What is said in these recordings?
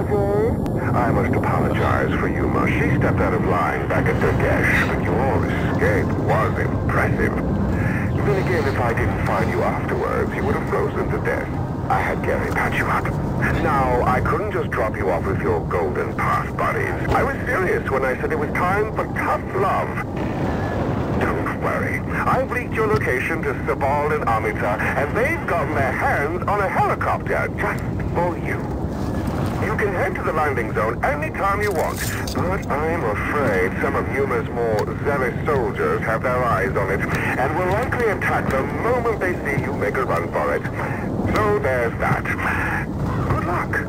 I must apologize for Yuma. She stepped out of line back at Durgesh, but your escape was impressive. Then again, if I didn't find you afterwards, you would have frozen to death. I had Gary patch you up. Now, I couldn't just drop you off with your golden path buddies. I was serious when I said it was time for tough love. Don't worry. I've leaked your location to Sabal and Amita, and they've gotten their hands on a helicopter just for you. You can head to the landing zone anytime you want, but I'm afraid some of Yuma's more zealous soldiers have their eyes on it, and will likely attack the moment they see you make a run for it. So there's that. Good luck.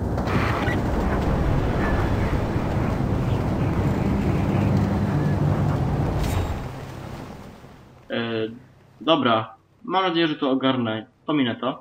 Dobra. Mam nadzieję, że to ogarnę. Pominę to.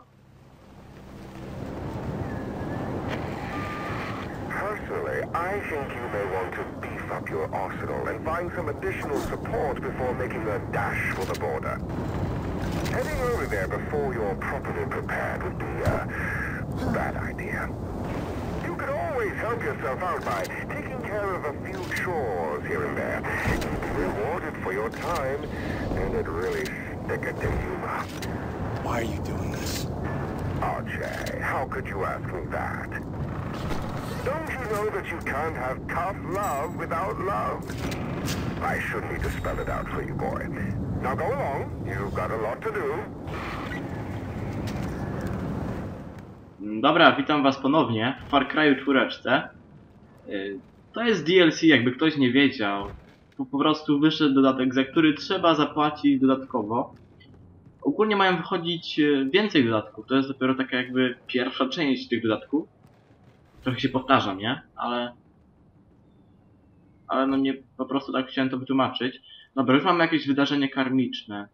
I think you may want to beef up your arsenal and find some additional support before making a dash for the border. Heading over there before you're properly prepared would be a bad idea. You could always help yourself out by taking care of a few chores here and there. You'd be rewarded for your time, and it'd really stick it to Yuma. Why are you doing this? Archie, how could you ask me that? Don't you know that you can't have tough love without love? I shouldn't need to spell it out for you, boy. Now go along. You've got a lot to do. Dobra, witam was ponownie w Far Cry'u 4. To jest DLC, jakby ktoś nie wiedział. Po prostu wyszedł dodatek, za który trzeba zapłacić dodatkowo. Ogólnie mają wychodzić więcej dodatków. To jest dopiero taka jakby pierwsza część tych dodatków. Trochę się powtarzam, nie? Ale no nie, po prostu tak chciałem to wytłumaczyć. Dobra, już mamy jakieś wydarzenie karmiczne.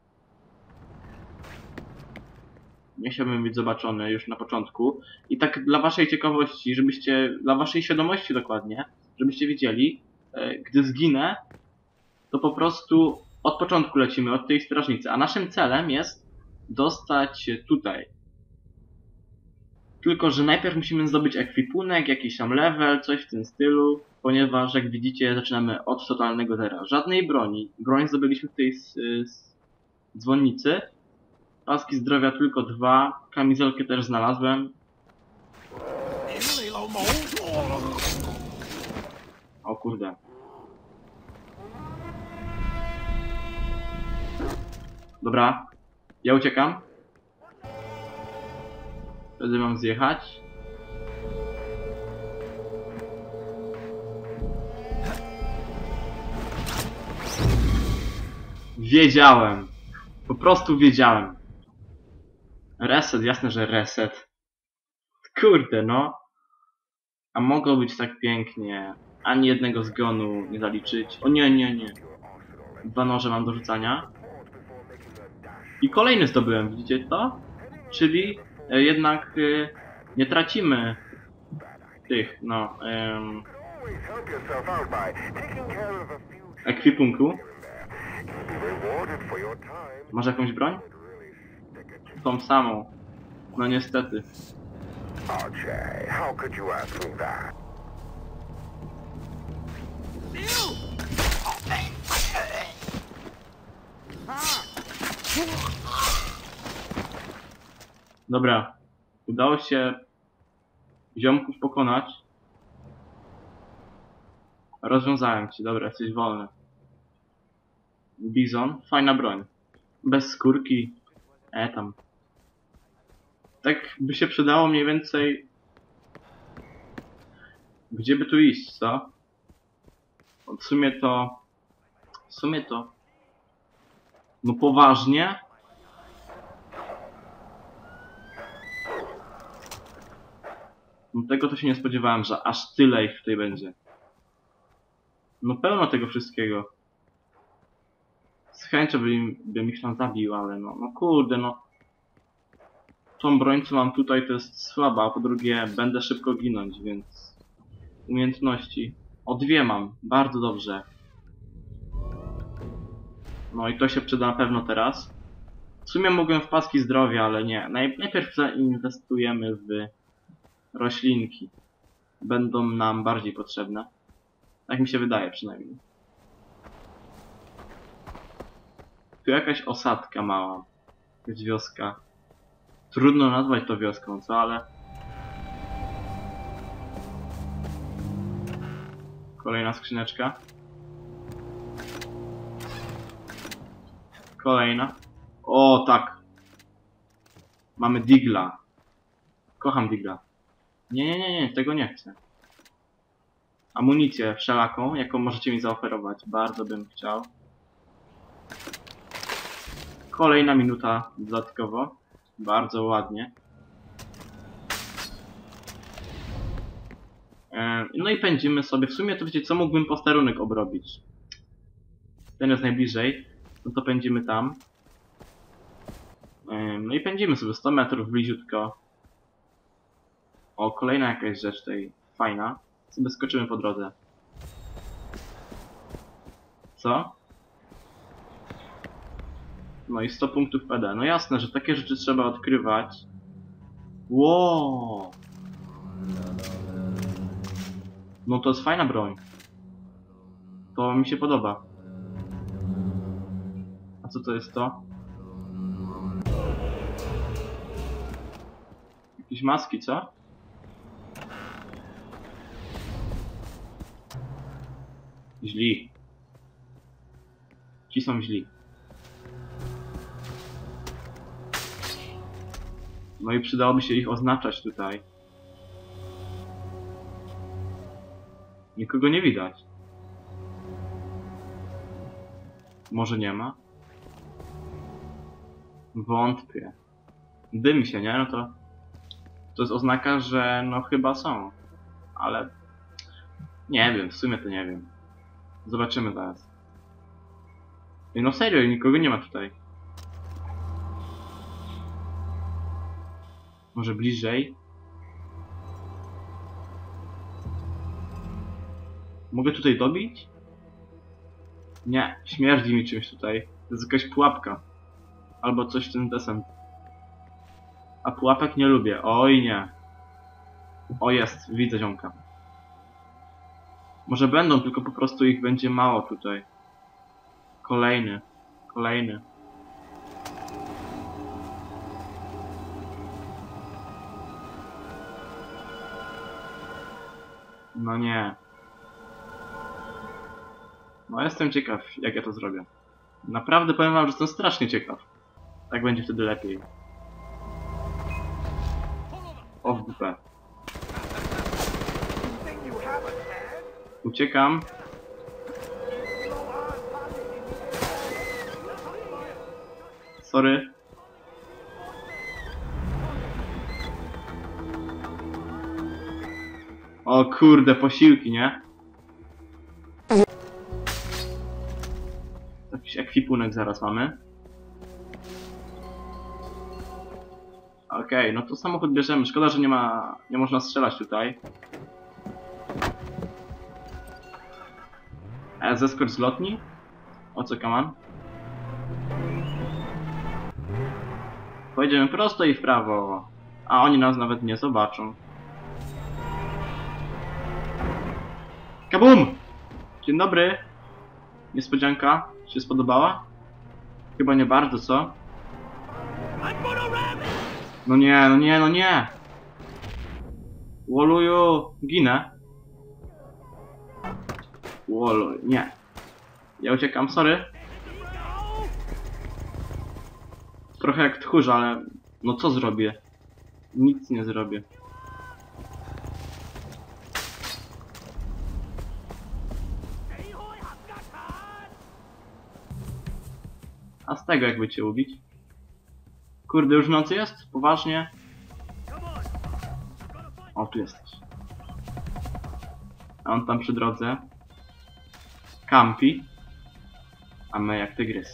Nie chciałbym być zobaczony już na początku. I tak dla waszej ciekawości, dla waszej świadomości dokładnie, żebyście wiedzieli, gdy zginę, to po prostu od początku lecimy, od tej strażnicy. A naszym celem jest dostać tutaj. Tylko że najpierw musimy zdobyć ekwipunek, jakiś tam level, coś w tym stylu, ponieważ jak widzicie zaczynamy od totalnego zera. Żadnej broni. Broń zdobyliśmy w tej dzwonnicy. Paski zdrowia tylko 2. Kamizelkę też znalazłem. O kurde. Dobra. Ja uciekam. Wtedy mam zjechać. Wiedziałem. Po prostu wiedziałem. Reset, jasne, że reset. Kurde, no. A mogło być tak pięknie. Ani jednego zgonu nie zaliczyć. O nie, nie, nie. 2 noże mam do rzucania. I kolejny zdobyłem, widzicie to? Czyli jednak nie tracimy tych, no, ekwipunku. Masz jakąś broń? Tą samą. No niestety. Dobra. Udało się ziomków pokonać. Rozwiązałem ci, dobra, jesteś wolny. Bizon, fajna broń. Bez skórki. Tam. Tak by się przydało mniej więcej... Gdzie by tu iść, co? W sumie to... No poważnie? No tego to się nie spodziewałem, że aż tyle ich tutaj będzie. No pełno tego wszystkiego. Z chęcią bym ich tam zabił, ale no kurde, no. Tą broń, co mam tutaj, to jest słaba, a po drugie będę szybko ginąć, więc... Umiejętności. O 2 mam, bardzo dobrze. No i to się przyda na pewno teraz. W sumie mogłem w paski zdrowia, ale nie. Najpierw zainwestujemy w roślinki. będą nam bardziej potrzebne. Tak mi się wydaje przynajmniej. Tu jakaś osadka mała. Jakaś wioska. Trudno nazwać to wioską, co? Ale... Kolejna skrzyneczka. Kolejna. O, tak. Mamy digla. Kocham digla. Nie, tego nie chcę. Amunicję wszelaką, jaką możecie mi zaoferować. Bardzo bym chciał. Kolejna minuta dodatkowo. Bardzo ładnie. No i pędzimy sobie. W sumie to wiecie co, mógłbym posterunek obrobić. Ten jest najbliżej. No to pędzimy tam. No i pędzimy sobie 100 metrów bliziutko. O, kolejna jakaś rzecz tutaj fajna. Sobie skoczymy po drodze. Co? No i 100 punktów PD. No jasne, że takie rzeczy trzeba odkrywać. Wow! No to jest fajna broń. To mi się podoba. A co to jest to? Jakieś maski, co? Źli. Ci są źli. No i przydałoby się ich oznaczać tutaj. Nikogo nie widać. Może nie ma? Wątpię. Dymi się, nie? No to jest oznaka, że no chyba są. Ale nie wiem, w sumie to nie wiem. Zobaczymy zaraz. No serio, nikogo nie ma tutaj. Może bliżej? Mogę tutaj dobić? Nie, śmierdzi mi czymś tutaj. To jest jakaś pułapka. Albo coś w ten desem. A pułapek nie lubię. Oj nie. O jest, widzę ziomka. Może będą, tylko po prostu ich będzie mało tutaj. Kolejny. Kolejny. No nie. No jestem ciekaw, jak ja to zrobię. Naprawdę powiem wam, że jestem strasznie ciekaw. Tak będzie wtedy lepiej. O w dupę. Uciekam. Sorry. O kurde, posiłki, nie? Jakiś ekwipunek zaraz mamy. Okej, no to samochód bierzemy. Szkoda, że nie można strzelać tutaj. Zeskocz z lotni? O co kaman? Pojedziemy prosto i w prawo. A oni nas nawet nie zobaczą. Kabum! Dzień dobry. Niespodzianka się spodobała? Chyba nie bardzo, co? No nie, no nie, no nie! Woluju, ginę. Woluj, nie. Ja uciekam, sorry. Trochę jak tchórz, ale no co zrobię? Nic nie zrobię. A z tego jakby cię ubić? Kurde, już noc jest? Poważnie? O, tu jesteś. A on tam przy drodze kampi, a my jak tygrys.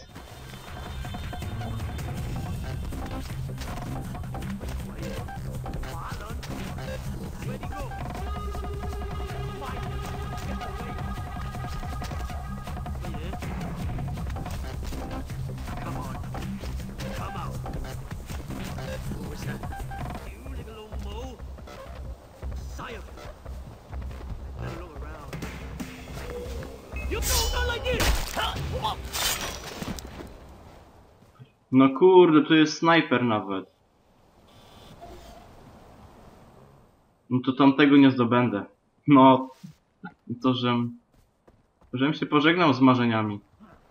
No kurde, tu jest snajper nawet. No to tamtego nie zdobędę. No, to żem się pożegnał z marzeniami.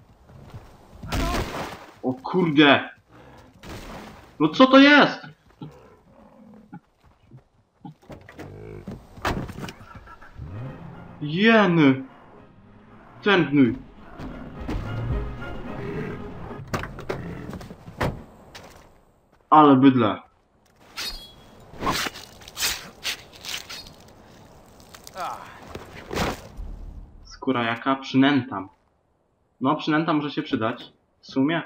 O kurde! No co to jest? Jeny! Ten gnój. Ale bydle. Skóra jaka? Przynętam. No, przynęta może się przydać. W sumie.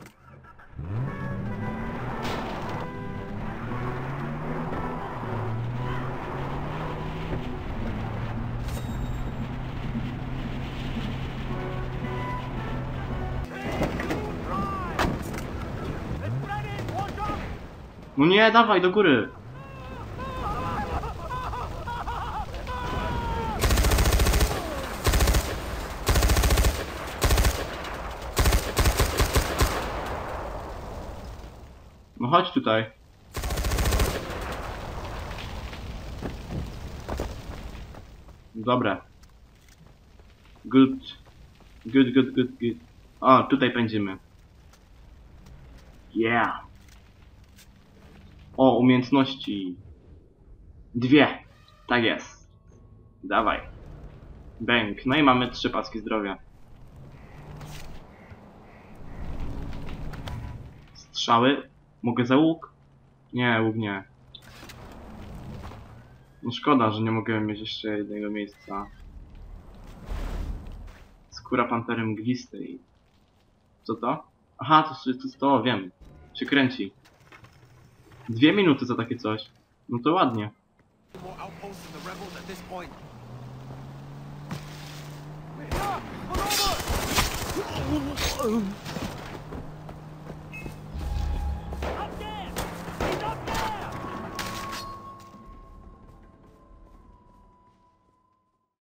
No nie, dawaj do góry. No chodź tutaj. Dobra. Good. Good, good, good, good. O, tutaj pędzimy. Yeah. O, umiejętności. 2. Tak jest. Dawaj. Bęk. No i mamy 3 paski zdrowia. Strzały. Mogę za łuk? Nie, łuk nie. No szkoda, że nie mogę mieć jeszcze jednego miejsca. Skóra pantery mglistej. Co to? Aha, to wiem. Się kręci. 2 minuty za takie coś. No to ładnie. More outposts than the rebels at this point.